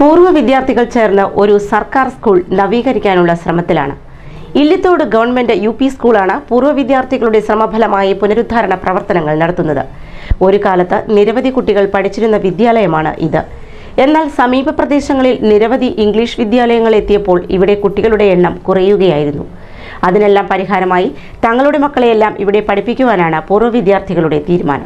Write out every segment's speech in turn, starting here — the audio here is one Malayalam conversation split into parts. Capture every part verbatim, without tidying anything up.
പൂർവ്വ വിദ്യാർത്ഥികൾ ചേർന്ന് ഒരു സർക്കാർ സ്കൂൾ നവീകരിക്കാനുള്ള ശ്രമത്തിലാണ്. ഇല്ലിത്തോട് ഗവൺമെന്റ് യു പി സ്കൂളാണ് പൂർവ്വ വിദ്യാർത്ഥികളുടെ ശ്രമഫലമായി പുനരുദ്ധാരണ പ്രവർത്തനങ്ങൾ നടത്തുന്നത്. ഒരു കാലത്ത് നിരവധി കുട്ടികൾ പഠിച്ചിരുന്ന വിദ്യാലയമാണ് ഇത്. എന്നാൽ സമീപ പ്രദേശങ്ങളിൽ നിരവധി ഇംഗ്ലീഷ് വിദ്യാലയങ്ങൾ എത്തിയപ്പോൾ ഇവിടെ കുട്ടികളുടെ എണ്ണം കുറയുകയായിരുന്നു. അതിനെല്ലാം പരിഹാരമായി തങ്ങളുടെ മക്കളെയെല്ലാം ഇവിടെ പഠിപ്പിക്കുവാനാണ് പൂർവ്വ വിദ്യാർത്ഥികളുടെ തീരുമാനം.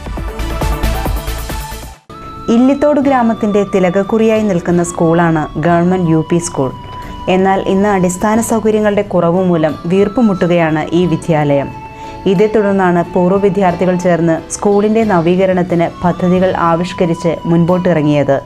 ഇല്ലിത്തോട് ഗ്രാമത്തിന്റെ തിലകക്കുറിയായി നിൽക്കുന്ന സ്കൂളാണ് ഗവൺമെന്റ് യു പി സ്കൂൾ. എന്നാൽ ഇന്ന് അടിസ്ഥാന സൗകര്യങ്ങളുടെ കുറവ് മൂലം വീർപ്പുമുട്ടുകയാണ് ഈ വിദ്യാലയം. ഇതേ തുടർന്നാണ് പൂർവ്വ വിദ്യാർത്ഥികൾ ചേർന്ന് സ്കൂളിന്റെ നവീകരണത്തിന് പദ്ധതികൾ ആവിഷ്കരിച്ച് മുൻപോട്ടിറങ്ങിയത്.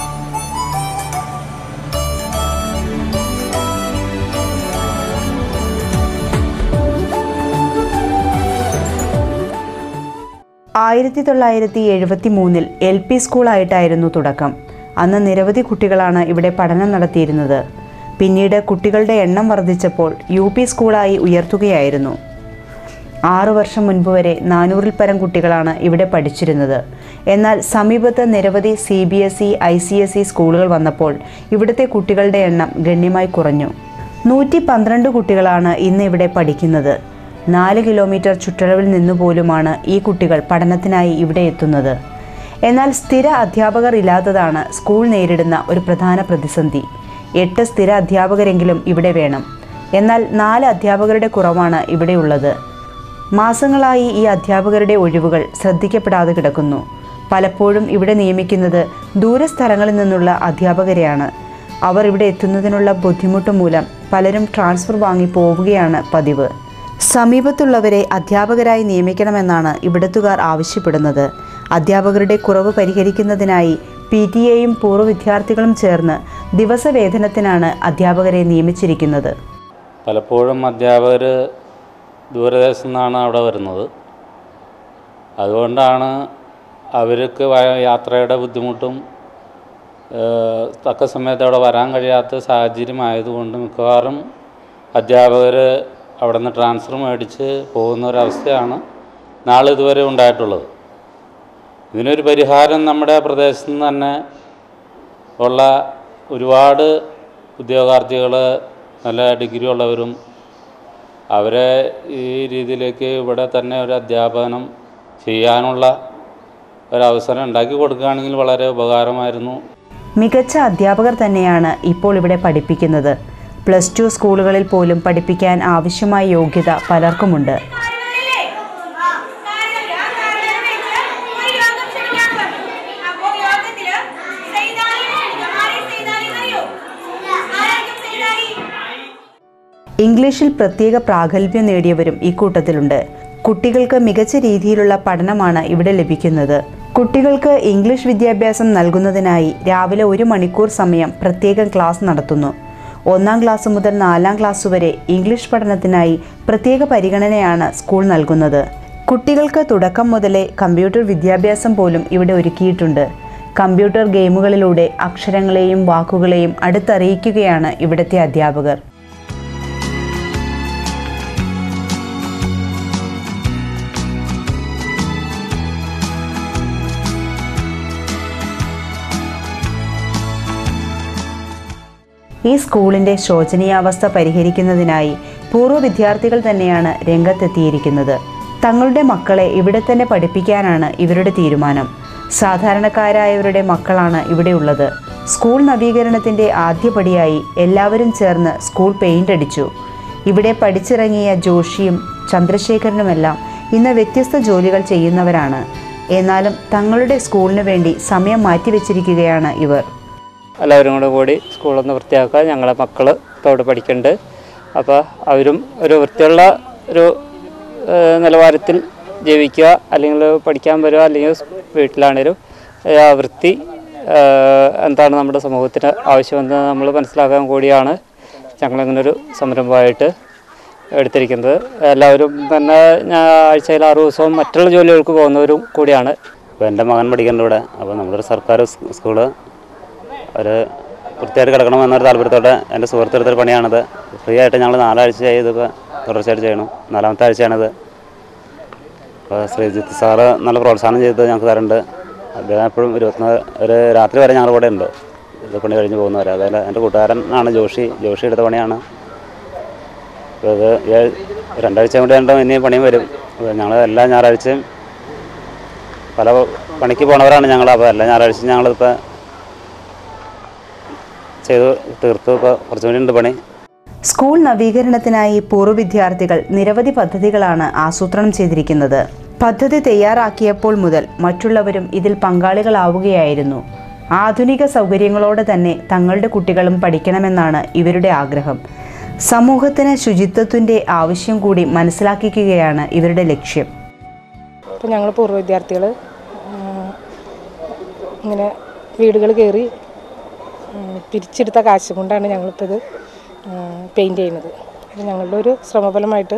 ആയിരത്തി തൊള്ളായിരത്തി എഴുപത്തി മൂന്നിൽ എൽ പി സ്കൂളായിട്ടായിരുന്നു തുടക്കം. അന്ന് നിരവധി കുട്ടികളാണ് ഇവിടെ പഠനം നടത്തിയിരുന്നത്. പിന്നീട് കുട്ടികളുടെ എണ്ണം വർദ്ധിച്ചപ്പോൾ യു പി സ്കൂളായി ഉയർത്തുകയായിരുന്നു. ആറു വർഷം മുൻപ് വരെ നാനൂറിൽ പരം കുട്ടികളാണ് ഇവിടെ പഠിച്ചിരുന്നത്. എന്നാൽ സമീപത്ത് നിരവധി C B S E I C S E സ്കൂളുകൾ വന്നപ്പോൾ ഇവിടുത്തെ കുട്ടികളുടെ എണ്ണം ഗണ്യമായി കുറഞ്ഞു. നൂറ്റി പന്ത്രണ്ട് കുട്ടികളാണ് ഇന്ന് ഇവിടെ പഠിക്കുന്നത്. നാല് കിലോമീറ്റർ ചുറ്റളവിൽ നിന്നുപോലുമാണ് ഈ കുട്ടികൾ പഠനത്തിനായി ഇവിടെ എത്തുന്നത്. എന്നാൽ സ്ഥിര അധ്യാപകർ ഇല്ലാത്തതാണ് സ്കൂൾ നേരിടുന്ന ഒരു പ്രധാന പ്രതിസന്ധി. എട്ട് സ്ഥിര അധ്യാപകരെങ്കിലും ഇവിടെ വേണം. എന്നാൽ നാല് അധ്യാപകരുടെ കുറവാണ് ഇവിടെയുള്ളത്. മാസങ്ങളായി ഈ അധ്യാപകരുടെ ഒഴിവുകൾ ശ്രദ്ധിക്കപ്പെടാതെ കിടക്കുന്നു. പലപ്പോഴും ഇവിടെ നിയമിക്കുന്നത് ദൂരസ്ഥലങ്ങളിൽ നിന്നുള്ള അധ്യാപകരെയാണ്. അവർ ഇവിടെ എത്തുന്നതിനുള്ള ബുദ്ധിമുട്ട് മൂലം പലരും ട്രാൻസ്ഫർ വാങ്ങി പോവുകയാണ് പതിവ്. സമീപത്തുള്ളവരെ അധ്യാപകരായി നിയമിക്കണമെന്നാണ് ഇവിടത്തുകാർ ആവശ്യപ്പെടുന്നത്. അധ്യാപകരുടെ കുറവ് പരിഹരിക്കുന്നതിനായി പി ടി എയും പൂർവ്വ വിദ്യാർത്ഥികളും ചേർന്ന് ദിവസവേതനത്തിനാണ് അധ്യാപകരെ നിയമിച്ചിരിക്കുന്നത്. പലപ്പോഴും അധ്യാപകർ ദൂരദേശത്തു നിന്നാണ് അവിടെ വരുന്നത്. അതുകൊണ്ടാണ് അവർക്ക് യാത്രയുടെ ബുദ്ധിമുട്ടും തക്ക സമയത്ത് അവിടെ വരാൻ കഴിയാത്ത സാഹചര്യമായതുകൊണ്ട് മിക്കവാറും അധ്യാപകർ അവിടെ നിന്ന് ട്രാൻസ്ഫർ മേടിച്ച് പോകുന്ന ഒരവസ്ഥയാണ് നാളെ ഇതുവരെ ഉണ്ടായിട്ടുള്ളത്. ഇതിനൊരു പരിഹാരം നമ്മുടെ പ്രദേശത്ത് നിന്ന് തന്നെ ഉള്ള ഒരുപാട് ഉദ്യോഗാർത്ഥികൾ, നല്ല ഡിഗ്രി ഉള്ളവരും, അവരെ ഈ രീതിയിലേക്ക് ഇവിടെ തന്നെ ഒരു അധ്യാപനം ചെയ്യാനുള്ള ഒരവസരം ഉണ്ടാക്കി കൊടുക്കുകയാണെങ്കിൽ വളരെ ഉപകാരമായിരുന്നു. മികച്ച അധ്യാപകർ തന്നെയാണ് ഇപ്പോൾ ഇവിടെ പഠിപ്പിക്കുന്നത്. പ്ലസ് ടു സ്കൂളുകളിൽ പോലും പഠിപ്പിക്കാൻ ആവശ്യമായ യോഗ്യത പലർക്കുമുണ്ട്. ഇംഗ്ലീഷിൽ പ്രത്യേക പ്രാഗൽഭ്യം നേടിയവരും ഇക്കൂട്ടത്തിലുണ്ട്. കുട്ടികൾക്ക് മികച്ച രീതിയിലുള്ള പഠനമാണ് ഇവിടെ ലഭിക്കുന്നത്. കുട്ടികൾക്ക് ഇംഗ്ലീഷ് വിദ്യാഭ്യാസം നൽകുന്നതിനായി രാവിലെ ഒരു മണിക്കൂർ സമയം പ്രത്യേകം ക്ലാസ് നടത്തുന്നു. ഒന്നാം ക്ലാസ് മുതൽ നാലാം ക്ലാസ് വരെ ഇംഗ്ലീഷ് പഠനത്തിനായി പ്രത്യേക പരിഗണനയാണ് സ്കൂൾ നൽകുന്നത്. കുട്ടികൾക്ക് തുടക്കം മുതലേ കമ്പ്യൂട്ടർ വിദ്യാഭ്യാസം പോലും ഇവിടെ ഒരുക്കിയിട്ടുണ്ട്. കമ്പ്യൂട്ടർ ഗെയിമുകളിലൂടെ അക്ഷരങ്ങളെയും വാക്കുകളെയും അടുത്തറിയിക്കുകയാണ് ഇവിടുത്തെ അധ്യാപകർ. ഈ സ്കൂളിൻ്റെ ശോചനീയാവസ്ഥ പരിഹരിക്കുന്നതിനായി പൂർവ്വ വിദ്യാർത്ഥികൾ തന്നെയാണ് രംഗത്തെത്തിയിരിക്കുന്നത്. തങ്ങളുടെ മക്കളെ ഇവിടെ തന്നെ പഠിപ്പിക്കാനാണ് ഇവരുടെ തീരുമാനം. സാധാരണക്കാരായവരുടെ മക്കളാണ് ഇവിടെയുള്ളത്. സ്കൂൾ നവീകരണത്തിൻ്റെ ആദ്യപടിയായി എല്ലാവരും ചേർന്ന് സ്കൂൾ പെയിൻ്റ് അടിച്ചു. ഇവിടെ പഠിച്ചിറങ്ങിയ ജോഷിയും ചന്ദ്രശേഖരനുമെല്ലാം ഇന്ന് വ്യത്യസ്ത ജോലികൾ ചെയ്യുന്നവരാണ്. എന്നാലും തങ്ങളുടെ സ്കൂളിന് വേണ്ടി സമയം മാറ്റിവെച്ചിരിക്കുകയാണ് ഇവർ. എല്ലാവരും കൂടെ കൂടി സ്കൂളൊന്ന് വൃത്തിയാക്കുക. ഞങ്ങളെ മക്കൾ ഇപ്പോൾ അവിടെ പഠിക്കുന്നുണ്ട്. അപ്പോൾ അവരും ഒരു വൃത്തിയുള്ള ഒരു നിലവാരത്തിൽ ജീവിക്കുക, അല്ലെങ്കിൽ പഠിക്കാൻ വരിക, അല്ലെങ്കിൽ വീട്ടിലാണേലും ആ വൃത്തി എന്താണ് നമ്മുടെ സമൂഹത്തിന് ആവശ്യമെന്ന് നമ്മൾ മനസ്സിലാക്കാൻ കൂടിയാണ് ഞങ്ങളിങ്ങനൊരു സംരംഭമായിട്ട് എടുത്തിരിക്കുന്നത്. എല്ലാവരും തന്നെ ഞാൻ ആഴ്ചയിൽ ആറ് ദിവസവും മറ്റുള്ള ജോലികൾക്ക് പോകുന്നവരും കൂടിയാണ്. അപ്പോൾ എൻ്റെ മകൻ പഠിക്കേണ്ട ഇവിടെ. അപ്പോൾ നമ്മളൊരു സർക്കാർ സ്കൂള് ഒരു വൃത്തിയായിട്ട് കിടക്കണമെന്നൊരു താല്പര്യത്തോടെ എൻ്റെ സുഹൃത്തെടുത്തൊരു പണിയാണിത്. ഫ്രീ ആയിട്ട് ഞങ്ങൾ നാലാഴ്ചയായി ഇതിപ്പോൾ തുടർച്ചയായിട്ട് ചെയ്യണം. നാലാമത്തെ ആഴ്ചയാണിത്. അപ്പോൾ ശ്രീജിത്ത് സാറ് നല്ല പ്രോത്സാഹനം ചെയ്ത് ഞങ്ങൾക്ക് തരുന്നുണ്ട്. അദ്ദേഹം എപ്പോഴും ഇരുപത്തിനാല് ഒരു രാത്രി വരെ ഞങ്ങളുടെ കൂടെ ഉണ്ട്. ഇത് പണി കഴിഞ്ഞ് പോകുന്നവർ. അതുപോലെ എൻ്റെ കൂട്ടുകാരനാണ് ജോഷി. ജോഷി എടുത്ത പണിയാണ്. അപ്പോൾ ഇത് രണ്ടാഴ്ച കൊണ്ട് രണ്ടും ഇനി പണിയും വരും. ഞങ്ങൾ എല്ലാ ഞായറാഴ്ചയും പല പണിക്ക് പോണവരാണ് ഞങ്ങൾ. അപ്പോൾ എല്ലാ ഞായറാഴ്ചയും ഞങ്ങളിപ്പോൾ ചെയ്ത് തീർത്തു. ഇപ്പോൾ കുറച്ചുകൂടി ഉണ്ട് പണി. സ്കൂൾ നവീകരണത്തിനായി പൂർവ്വ വിദ്യാർത്ഥികൾ നിരവധി പദ്ധതികളാണ് ആസൂത്രണം ചെയ്തിരിക്കുന്നത്. പദ്ധതി തയ്യാറാക്കിയപ്പോൾ മുതൽ മറ്റുള്ളവരും ഇതിൽ പങ്കാളികളാവുകയായിരുന്നു. ആധുനിക സൗകര്യങ്ങളോടെ തന്നെ തങ്ങളുടെ കുട്ടികളും പഠിക്കണമെന്നാണ് ഇവരുടെ ആഗ്രഹം. സമൂഹത്തിന് ശുചിത്വത്തിൻ്റെ ആവശ്യം കൂടി മനസ്സിലാക്കിക്കുകയാണ് ഇവരുടെ ലക്ഷ്യം. ഇപ്പോൾ ഞങ്ങൾ പൂർവ്വ വിദ്യാർത്ഥികൾ ഇങ്ങനെ വീടുകൾ കയറി പിരിച്ചെടുത്ത കാശ് കൊണ്ടാണ് ഞങ്ങളിപ്പോൾ ഇത് പെയിൻറ്റ് ചെയ്യുന്നത്. ഇത് ഞങ്ങളുടെ ഒരു ശ്രമഫലമായിട്ട്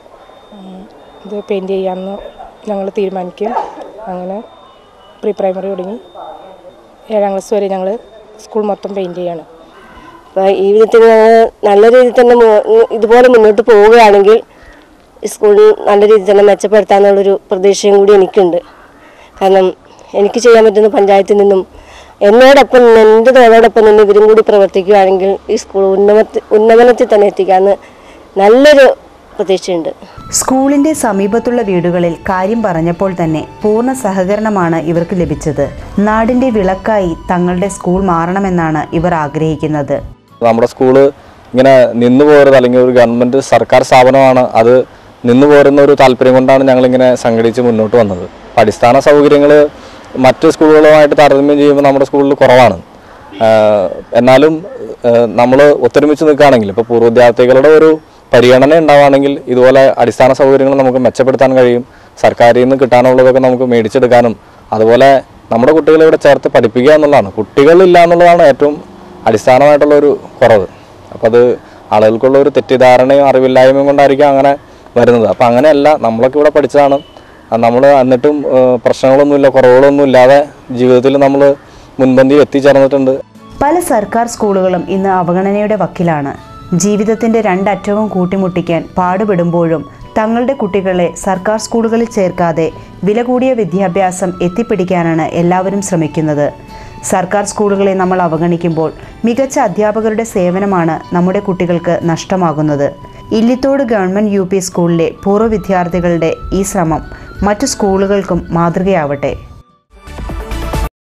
ഇത് പെയിൻറ്റ് ചെയ്യാമെന്ന് ഞങ്ങൾ തീരുമാനിക്കുകയും അങ്ങനെ പ്രീ പ്രൈമറി തുടങ്ങി ഏഴാം ക്ലാസ് വരെ ഞങ്ങൾ സ്കൂൾ മൊത്തം പെയിൻറ്റ് ചെയ്യാണ്. അപ്പോൾ ഈ വിധത്തിൽ ഞങ്ങൾ നല്ല രീതിയിൽ തന്നെ ഇതുപോലെ മുന്നോട്ട് പോവുകയാണെങ്കിൽ സ്കൂൾ നല്ല രീതിയിൽ തന്നെ മെച്ചപ്പെടുത്താമെന്നുള്ളൊരു പ്രതീക്ഷയും കൂടി എനിക്കുണ്ട്. കാരണം എനിക്ക് ചെയ്യാൻ പറ്റുന്ന പഞ്ചായത്തിൽ നിന്നും എന്നോടൊപ്പം എൻ്റെ തോളോടൊപ്പം നിന്ന് ഇവരും കൂടി പ്രവർത്തിക്കുകയാണെങ്കിൽ ഈ സ്കൂൾ ഉന്നമത്തി ഉന്നമനത്തിൽ തന്നെ എത്തിക്കാമെന്ന് നല്ലൊരു പ്രതീക്ഷയുണ്ട്. സ്കൂളിൻ്റെ സമീപത്തുള്ള വീടുകളിൽ കാര്യം പറഞ്ഞപ്പോൾ തന്നെ പൂർണ്ണ സഹകരണമാണ് ഇവർക്ക് ലഭിച്ചത്. നാടിൻ്റെ വിളക്കായി തങ്ങളുടെ സ്കൂൾ മാറണമെന്നാണ് ഇവർ ആഗ്രഹിക്കുന്നത്. നമ്മുടെ സ്കൂള് ഇങ്ങനെ നിന്നു പോരുന്നത് അല്ലെങ്കിൽ ഒരു ഗവൺമെൻറ് സർക്കാർ സ്ഥാപനമാണ്, അത് നിന്നു പോരുന്ന ഒരു താല്പര്യം കൊണ്ടാണ് ഞങ്ങളിങ്ങനെ സംഘടിച്ച് മുന്നോട്ട് വന്നത്. അടിസ്ഥാന സൗകര്യങ്ങൾ മറ്റ് സ്കൂളുകളുമായിട്ട് താരതമ്യം ചെയ്യുമ്പോൾ നമ്മുടെ സ്കൂളിൽ കുറവാണ്. എന്നാലും നമ്മൾ ഒത്തൊരുമിച്ച് നിൽക്കുകയാണെങ്കിൽ ഇപ്പോൾ പൂർവ്വ വിദ്യാർത്ഥികളുടെ ഒരു പരിഗണന ഉണ്ടാവുകയാണെങ്കിൽ ഇതുപോലെ അടിസ്ഥാന സൗകര്യങ്ങൾ നമുക്ക് മെച്ചപ്പെടുത്താൻ കഴിയും. സർക്കാരിൽ നിന്ന് കിട്ടാനുള്ളതൊക്കെ നമുക്ക് മേടിച്ചെടുക്കാനും അതുപോലെ നമ്മുടെ കുട്ടികളെ ഇവിടെ ചേർത്ത് പഠിപ്പിക്കുക എന്നുള്ളതാണ്. കുട്ടികളില്ല എന്നുള്ളതാണ് ഏറ്റവും അടിസ്ഥാനമായിട്ടുള്ളൊരു കുറവ്. അപ്പോൾ അത് ആളുകൾക്കുള്ള ഒരു തെറ്റിദ്ധാരണയും അറിവില്ലായ്മയും കൊണ്ടായിരിക്കും അങ്ങനെ വരുന്നത്. അപ്പോൾ അങ്ങനെയല്ല, നമ്മളൊക്കെ ഇവിടെ പഠിച്ചതാണ്. നമ്മൾ എന്നിട്ടും പ്രശ്നങ്ങളൊന്നുമില്ല, കുറവുകളൊന്നും ഇല്ലാതെ ജീവിതത്തിൽ നമ്മൾ മുൻപന്തിയിൽ എത്തിച്ചേർന്നിട്ടുണ്ട്. പല സർക്കാർ സ്കൂളുകളും ഇന്ന് അവഗണനയുടെ വക്കിലാണ്. ജീവിതത്തിൻ്റെ രണ്ടറ്റവും കൂട്ടിമുട്ടിക്കാൻ പാടുപെടുമ്പോഴും തങ്ങളുടെ കുട്ടികളെ സർക്കാർ സ്കൂളുകളിൽ ചേർക്കാതെ വില കൂടിയ വിദ്യാഭ്യാസം എത്തിപ്പിടിക്കാനാണ് എല്ലാവരും ശ്രമിക്കുന്നത്. സർക്കാർ സ്കൂളുകളെ നമ്മൾ അവഗണിക്കുമ്പോൾ മികച്ച അധ്യാപകരുടെ സേവനമാണ് നമ്മുടെ കുട്ടികൾക്ക് നഷ്ടമാകുന്നത്. ഇല്ലിത്തോട് ഗവൺമെൻറ് യു പി സ്കൂളിലെ പൂർവ്വ വിദ്യാർത്ഥികളുടെ ഈ ശ്രമം മറ്റു സ്കൂളുകൾക്കും മാതൃകയാവട്ടെ.